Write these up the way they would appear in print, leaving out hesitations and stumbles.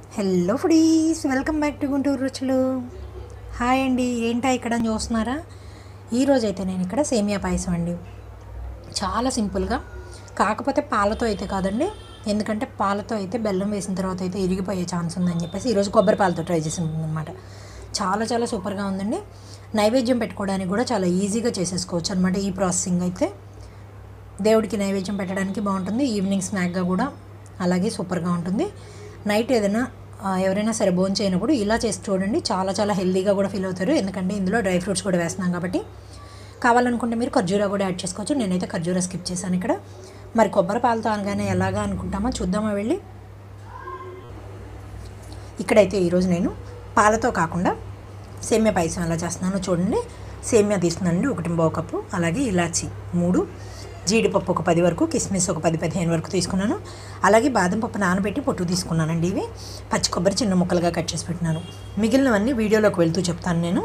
Hello foodies, welcome back to Guntur Ruchulu. Hi అండి, ఏంటా ఇక్కడ చూస్తున్నారా? ఈరోజు అయితే నేను ఇక్కడ సేమియా పాయసం అండి. చాలా సింపుల్గా, కాకపోతే పాలతో అయితే కాదండి, ఎందుకంటే పాలతో అయితే బెల్లం వేసిన తర్వాత అయితే ఇరిగిపోయే ఛాన్స్ ఉందని చెప్పేసి ఈరోజు కొబ్బరి పాలతో ట్రై చేసింది అనమాట. చాలా చాలా సూపర్గా ఉందండి. నైవేద్యం పెట్టుకోవడానికి కూడా చాలా ఈజీగా చేసేసుకోవచ్చు అనమాట. ఈ ప్రాసెసింగ్ అయితే దేవుడికి నైవేద్యం పెట్టడానికి బాగుంటుంది, ఈవినింగ్ స్నాక్గా కూడా అలాగే సూపర్గా ఉంటుంది. నైట్ ఏదైనా ఎవరైనా సరే భోజనం చేయనప్పుడు ఇలా చేసి చూడండి, చాలా చాలా హెల్తీగా కూడా ఫీల్ అవుతారు. ఎందుకంటే ఇందులో డ్రై ఫ్రూట్స్ కూడా వేస్తున్నాం కాబట్టి. కావాలనుకుంటే మీరు ఖర్జూరా కూడా యాడ్ చేసుకోవచ్చు. నేనైతే ఖర్జూరా స్కిప్ చేశాను ఇక్కడ. మరి కొబ్బరి పాలతో అనగానే ఎలాగా అనుకుంటామో చూద్దామా వెళ్ళి. ఇక్కడైతే ఈరోజు నేను పాలతో కాకుండా సేమియా పాయసం ఎలా చేస్తున్నానో చూడండి. సేమియా తీసుకున్నానండి 1 కప్పు, అలాగే ఇలాచి 3, జీడిపప్పు ఒక 10 వరకు, కిస్మిస్ ఒక 10-15 వరకు తీసుకున్నాను. అలాగే బాదం పప్పు నానబెట్టి పొట్టు తీసుకున్నానండి. ఇవి పచ్చి కొబ్బరి చిన్న ముక్కలుగా కట్ చేసి పెట్టినాను. మిగిలినవన్నీ వీడియోలోకి వెళ్తూ చెప్తాను నేను.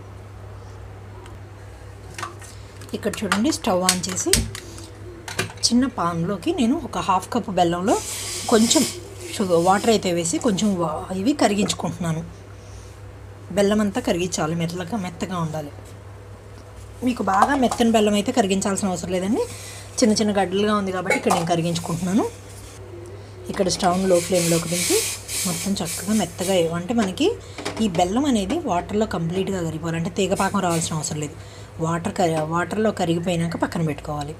ఇక్కడ చూడండి, స్టవ్ ఆన్ చేసి చిన్న పాన్లోకి నేను ఒక 1/2 కప్పు బెల్లంలో కొంచెం వాటర్ అయితే వేసి కొంచెం ఇవి కరిగించుకుంటున్నాను. బెల్లం అంతా కరిగించాలి, మెత్తగా ఉండాలి. మీకు బాగా మెత్తని బెల్లం అయితే కరిగించాల్సిన అవసరం లేదండి, చిన్న చిన్న గడ్డలుగా ఉంది కాబట్టి ఇక్కడ నేను కరిగించుకుంటున్నాను. ఇక్కడ స్టవ్ లో ఫ్లేమ్లోకి దింపి మొత్తం చక్కగా మెత్తగా అంటే మనకి ఈ బెల్లం అనేది వాటర్లో కంప్లీట్గా కరిగిపోవాలి, అంటే తీగపాకం రావాల్సిన అవసరం లేదు. వాటర్లో కరిగిపోయినాక పక్కన పెట్టుకోవాలి.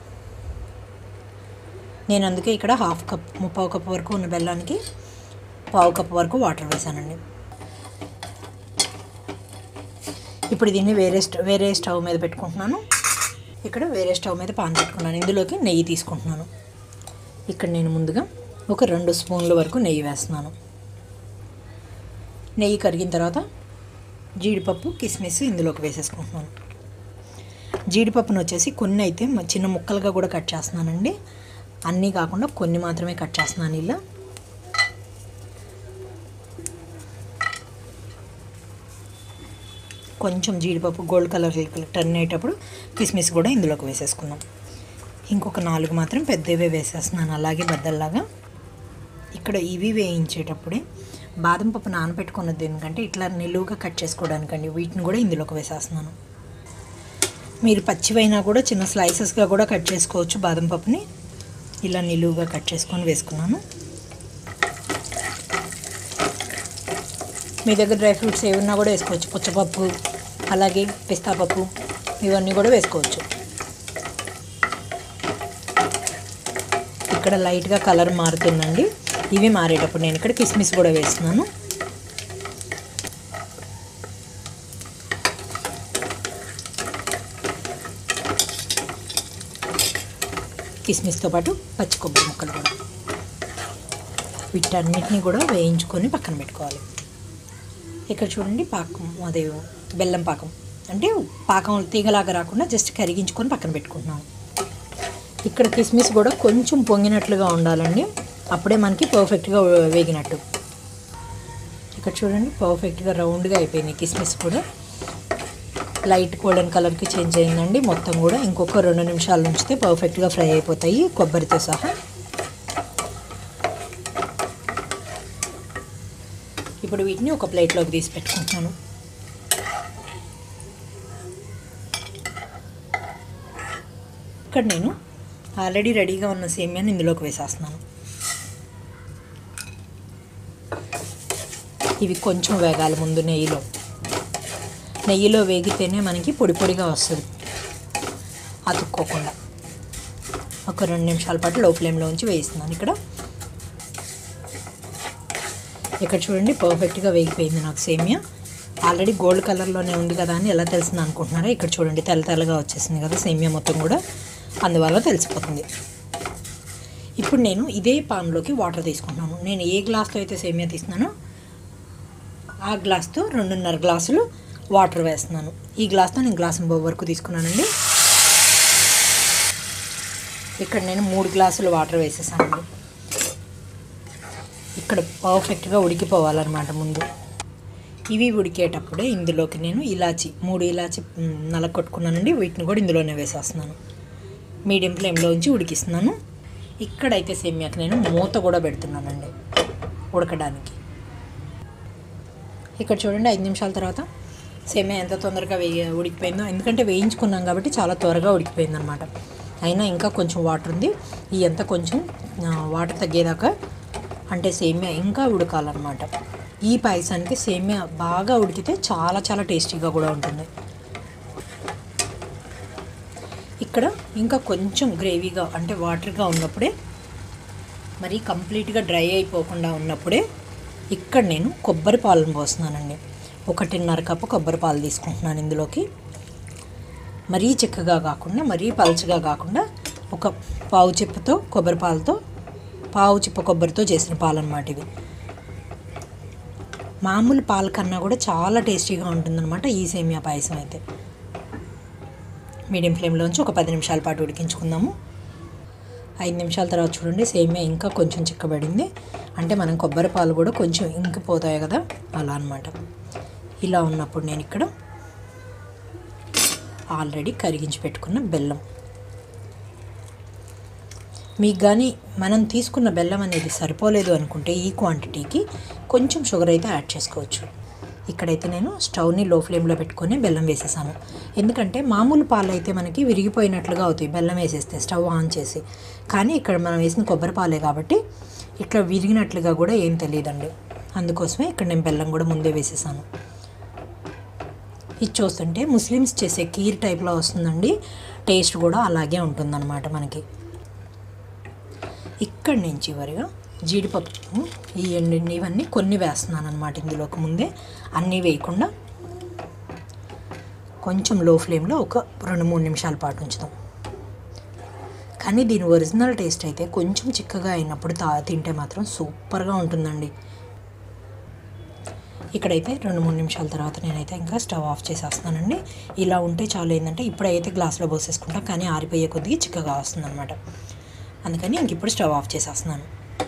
నేను అందుకే ఇక్కడ 1/2 కప్ 3/4 కప్పు వరకు ఉన్న బెల్లానికి 1/4 కప్పు వరకు వాటర్ వేసానండి. ఇప్పుడు దీన్ని వేరే స్టవ్ మీద పెట్టుకుంటున్నాను. ఇక్కడ వేరే స్టవ్ మీద పాన్ పెట్టుకున్నాను. ఇందులోకి నెయ్యి తీసుకుంటున్నాను. ఇక్కడ నేను ముందుగా ఒక 2 స్పూన్ల వరకు నెయ్యి వేస్తున్నాను. నెయ్యి కరిగిన తర్వాత జీడిపప్పు, కిస్మిస్ ఇందులోకి వేసేసుకుంటున్నాను. జీడిపప్పును వచ్చేసి కొన్ని అయితే చిన్న ముక్కలుగా కూడా కట్ చేస్తున్నానండి. అన్నీ కాకుండా కొన్ని మాత్రమే కట్ చేస్తున్నాను ఇలా. కొంచెం జీడిపప్పు గోల్డ్ కలర్ టర్న్ అయ్యేటప్పుడు కిస్మిస్ కూడా ఇందులోకి వేసేసుకున్నాం. ఇంకొక 4 మాత్రం పెద్దవే వేసేస్తున్నాను, అలాగే బద్దల్లాగా. ఇక్కడ ఇవి వేయించేటప్పుడే బాదం పప్పు నానబెట్టుకున్నది ఎందుకంటే ఇట్లా నిలువుగా కట్ చేసుకోవడానికండి, వీటిని కూడా ఇందులోకి వేసేస్తున్నాను. మీరు పచ్చివైనా కూడా చిన్న స్లైసెస్గా కూడా కట్ చేసుకోవచ్చు. బాదం పప్పుని ఇలా నిలువుగా కట్ చేసుకొని వేసుకున్నాను. మీ దగ్గర డ్రై ఫ్రూట్స్ ఏమన్నా కూడా వేసుకోవచ్చు, పుచ్చపప్పు అలాగే పిస్తా పప్పు ఇవన్నీ కూడా వేసుకోవచ్చు. ఇక్కడ లైట్గా కలర్ మారుతుందండి. ఇవి మారేటప్పుడు నేను ఇక్కడ కిస్మిస్ కూడా వేస్తున్నాను. కిస్మిస్తో పాటు పచ్చి కొబ్బరి ముక్కలు కూడా, వీటన్నిటిని కూడా వేయించుకొని పక్కన పెట్టుకోవాలి. ఇక్కడ చూడండి, పాకం అదే బెల్లం పాకం, అంటే పాకం తీగలాగా రాకుండా జస్ట్ కరిగించుకొని పక్కన పెట్టుకుంటున్నాను. ఇక్కడ కిస్మిస్ కూడా కొంచెం పొంగినట్లుగా ఉండాలండి, అప్పుడే మనకి పర్ఫెక్ట్గా వేగినట్టు. ఇక్కడ చూడండి, పర్ఫెక్ట్గా రౌండ్గా అయిపోయింది. కిస్మిస్ కూడా లైట్ గోల్డెన్ కలర్కి చేంజ్ అయిందండి. మొత్తం కూడా ఇంకొక 2 నిమిషాలు ఉంచితే పర్ఫెక్ట్గా ఫ్రై అయిపోతాయి కొబ్బరితో సహా. ఇప్పుడు వీటిని ఒక ప్లేట్లోకి తీసి పెట్టుకుంటున్నాను. ఇక్కడ నేను ఆల్రెడీ రెడీగా ఉన్న సేమియాని ఇందులోకి వేసేస్తున్నాను. ఇవి కొంచెం వేగాలి ముందు నెయ్యిలో వేగితేనే మనకి పొడి పొడిగా వస్తుంది, అతుక్కోకుండా. ఒక 2 నిమిషాల పాటు లో ఫ్లేమ్లో ఉంచి వేయిస్తున్నాను. ఇక్కడ చూడండి, పర్ఫెక్ట్గా వేగిపోయింది నాకు సేమియా. ఆల్రెడీ గోల్డ్ కలర్లోనే ఉంది కదా అని ఎలా తెలిసింది అనుకుంటున్నారా? ఇక్కడ చూడండి, తెల్లగా వచ్చేసింది కదా సేమియా మొత్తం కూడా, అందువల్ల తెలిసిపోతుంది. ఇప్పుడు నేను ఇదే పాన్లోకి వాటర్ తీసుకుంటున్నాను. నేను ఏ గ్లాస్తో అయితే సేమియా తీస్తున్నానో ఆ గ్లాస్తో 2.5 గ్లాసులు వాటర్ వేస్తున్నాను. ఈ గ్లాస్తో నేను 1.5 గ్లాసు వరకు తీసుకున్నానండి. ఇక్కడ నేను 3 గ్లాసులు వాటర్ వేసేసానండి. ఇక్కడ పర్ఫెక్ట్గా ఉడికిపోవాలన్నమాట ముందు. ఇవి ఉడికేటప్పుడే ఇందులోకి నేను 3 ఇలాచి నలగొట్టుకున్నానండి, వీటిని కూడా ఇందులోనే వేసేస్తున్నాను. మీడియం ఫ్లేమ్లో ఉంచి ఉడికిస్తున్నాను. ఇక్కడైతే సేమియాకి నేను మూత కూడా పెడుతున్నానండి ఉడకడానికి. ఇక్కడ చూడండి 5 నిమిషాల తర్వాత సేమియా ఎంత తొందరగా ఉడికిపోయిందో, ఎందుకంటే వేయించుకున్నాం కాబట్టి చాలా త్వరగా ఉడికిపోయింది అనమాట. అయినా ఇంకా కొంచెం వాటర్ ఉంది. ఈ అంత కొంచెం వాటర్ తగ్గేదాకా అంటే సేమియా ఇంకా ఉడకాలన్నమాట. ఈ పాయసానికి సేమియా బాగా ఉడికితే చాలా చాలా టేస్టీగా కూడా ఉంటుంది. ఇక్కడ ఇంకా కొంచెం గ్రేవీగా అంటే వాటర్గా ఉన్నప్పుడే, మరి కంప్లీట్గా డ్రై అయిపోకుండా ఉన్నప్పుడే ఇక్కడ నేను కొబ్బరి పాలను పోస్తున్నానండి. 1.5 కప్పు కొబ్బరి పాలు తీసుకుంటున్నాను ఇందులోకి. మరీ చిక్కగా కాకుండా మరీ పలుచగా కాకుండా ఒక పావు చిప్పతో కొబ్బరి పాలతో, పావు చిప్ప కొబ్బరితో చేసిన పాలు అన్నమాట ఇవి. మామూలు పాల కన్నా కూడా చాలా టేస్టీగా ఉంటుందన్నమాట ఈ సేమియా పాయసం అయితే. మీడియం ఫ్లేమ్లోంచి ఒక 10 నిమిషాల పాటు ఉడికించుకుందాము. 5 నిమిషాల తర్వాత చూడండి సేమియా ఇంకా కొంచెం చిక్కబడింది. అంటే మనం కొబ్బరి పాలు కూడా కొంచెం ఇంకిపోతాయి కదా, అలా అన్నమాట. ఇలా ఉన్నప్పుడు నేను ఇక్కడ ఆల్రెడీ కరిగించి పెట్టుకున్న బెల్లం, మీకు కానీ మనం తీసుకున్న బెల్లం అనేది సరిపోలేదు అనుకుంటే ఈ క్వాంటిటీకి కొంచెం షుగర్ అయితే యాడ్ చేసుకోవచ్చు. ఇక్కడైతే నేను స్టవ్ని లో ఫ్లేమ్లో పెట్టుకొని బెల్లం వేసేసాను. ఎందుకంటే మామూలు పాలు అయితే మనకి విరిగిపోయినట్లుగా అవుతాయి బెల్లం వేసేస్తే స్టవ్ ఆన్ చేసి. కానీ ఇక్కడ మనం వేసిన కొబ్బరి పాలే కాబట్టి ఇట్లా విరిగినట్లుగా కూడా ఏం తెలియదండి. అందుకోసమే ఇక్కడ నేను బెల్లం కూడా ముందే వేసేసాను. ఇది చూస్తుంటే ముస్లిమ్స్ చేసే కీర్ టైప్లో వస్తుందండి. టేస్ట్ కూడా అలాగే ఉంటుందన్నమాట మనకి. ఇక్కడ నేను చివరిగా జీడిపప్పు, ఈ ఇవన్నీ కొన్ని వేస్తున్నాను అనమాట ఇందులోకి. ముందే అన్నీ వేయకుండా కొంచెం లో ఫ్లేమ్లో ఒక 2-3 నిమిషాల పాటు ఉంచుతాం. కానీ దీని ఒరిజినల్ టేస్ట్ అయితే కొంచెం చిక్కగా అయినప్పుడు తింటే మాత్రం సూపర్గా ఉంటుందండి. ఇక్కడైతే 2-3 నిమిషాల తర్వాత నేనైతే ఇంకా స్టవ్ ఆఫ్ చేసేస్తున్నానండి. ఇలా ఉంటే చాలు. ఏంటంటే ఇప్పుడైతే గ్లాస్లో పోసేసుకుంటాం, కానీ ఆరిపోయే కొద్దిగా చిక్కగా వస్తుంది అనమాట. అందుకని ఇంక ఇప్పుడు స్టవ్ ఆఫ్ చేసేస్తున్నాను.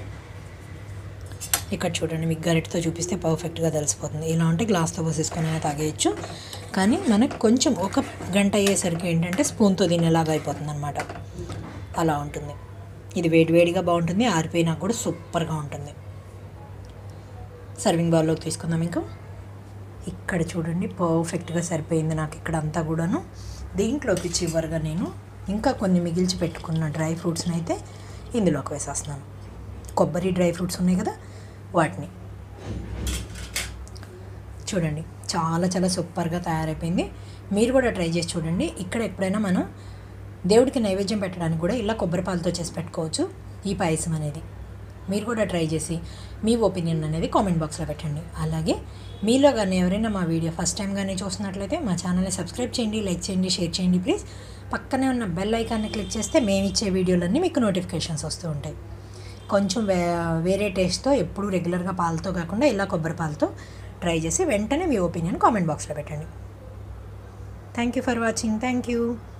ఇక్కడ చూడండి, మీకు గరిటతో చూపిస్తే పర్ఫెక్ట్గా తెలిసిపోతుంది. ఇలా ఉంటే గ్లాస్తో పోసేసుకొని తాగేయచ్చు. కానీ మనకు కొంచెం ఒక గంట అయ్యేసరికి ఏంటంటే స్పూన్తో తినేలాగా అయిపోతుంది అనమాట. అలా ఉంటుంది. ఇది వేడివేడిగా బాగుంటుంది, ఆరిపోయినా కూడా సూపర్గా ఉంటుంది. సర్వింగ్ బౌల్లోకి తీసుకుందాం. ఇంకా ఇక్కడ చూడండి పర్ఫెక్ట్గా సరిపోయింది నాకు ఇక్కడ అంతా కూడాను. దీంట్లోకి చివరిగా నేను ఇంకా కొన్ని మిగిల్చి పెట్టుకున్న డ్రై ఫ్రూట్స్ని అయితే ఇందులోకి వేసేస్తున్నాను. కొబ్బరి డ్రై ఫ్రూట్స్ ఉన్నాయి కదా, వాటిని చూడండి చాలా చాలా సూపర్గా తయారైపోయింది. మీరు కూడా ట్రై చేసి చూడండి. ఇక్కడ ఎప్పుడైనా మనం దేవుడికి నైవేద్యం పెట్టడానికి కూడా ఇలా కొబ్బరి పాలతో చేసి పెట్టుకోవచ్చు ఈ పాయసం అనేది. మీరు కూడా ట్రై చేసి మీ ఒపీనియన్ అనేది కామెంట్ బాక్స్లో పెట్టండి. అలాగే మీలో కానీ ఎవరైనా మా వీడియో ఫస్ట్ టైం కానీ చూస్తున్నట్లయితే మా ఛానల్ని సబ్స్క్రైబ్ చేయండి, లైక్ చేయండి, షేర్ చేయండి ప్లీజ్. పక్కనే ఉన్న బెల్ ఐకాన్ని క్లిక్ చేస్తే మేము ఇచ్చే వీడియోలన్నీ మీకు నోటిఫికేషన్స్ వస్తూ ఉంటాయి. కొంచెం వేరే టేస్ట్తో, ఎప్పుడు రెగ్యులర్గా పాలతో కాకుండా ఇలా కొబ్బరి పాలతో ట్రై చేసి వెంటనే మీ ఒపీనియన్ కామెంట్ బాక్స్లో పెట్టండి. Thank you for watching. Thank you.